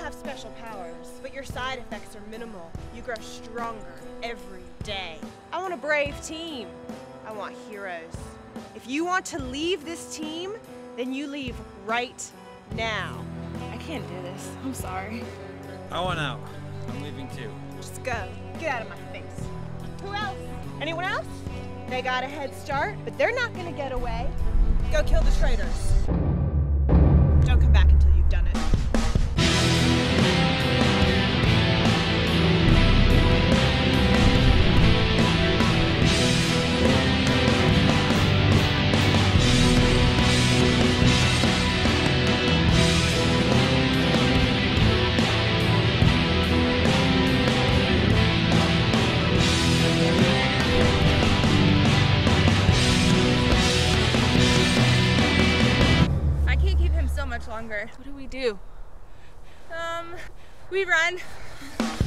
have special powers, but your side effects are minimal. You grow stronger every day. I want a brave team. I want heroes. If you want to leave this team, then you leave right now. I can't do this. I'm sorry. I want out. I'm leaving too. Just go. Get out of my face. Who else? Anyone else? They got a head start, but they're not gonna get away. Go kill the traitors. Don't come back until you've done it. Longer. What do? We run.